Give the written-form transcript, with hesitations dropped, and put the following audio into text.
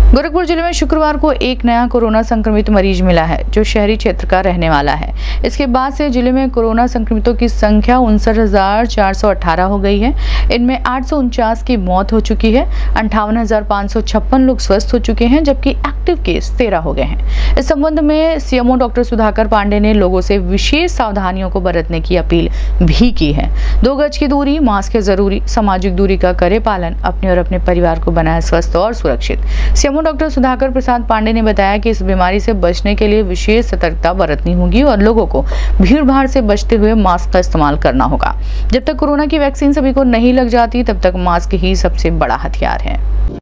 गोरखपुर जिले में शुक्रवार को एक नया कोरोना संक्रमित मरीज मिला है, जो शहरी क्षेत्र का रहने वाला है। इसके बाद से जिले में कोरोना संक्रमितों की संख्या 59,418 हो गई है। इनमें 849 की मौत हो चुकी है। 58,556 लोग स्वस्थ हो चुके हैं, जबकि एक्टिव केस 13 हो गए हैं। इस संबंध में सीएमओ डॉक्टर सुधाकर पांडे ने लोगों से विशेष सावधानियों को बरतने की अपील भी की है। 2 गज की दूरी, मास्क है जरूरी, सामाजिक दूरी का करे पालन, अपने और अपने परिवार को बनाए स्वस्थ और सुरक्षित। सीएमओ डॉक्टर सुधाकर प्रसाद पांडे ने बताया कि इस बीमारी से बचने के लिए विशेष सतर्कता बरतनी होगी और लोगों को भीड़ भाड़ से बचते हुए मास्क का इस्तेमाल करना होगा। जब तक कोरोना की वैक्सीन सभी को नहीं लग जाती, तब तक मास्क ही सबसे बड़ा हथियार है।